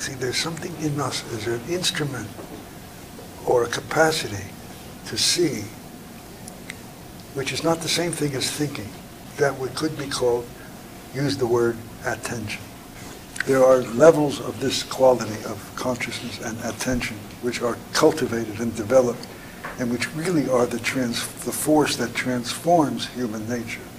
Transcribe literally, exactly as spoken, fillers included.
See, there's something in us, there's an instrument or a capacity to see, which is not the same thing as thinking. That would, could be called, use the word, attention. There are levels of this quality of consciousness and attention which are cultivated and developed, and which really are the, trans, the force that transforms human nature.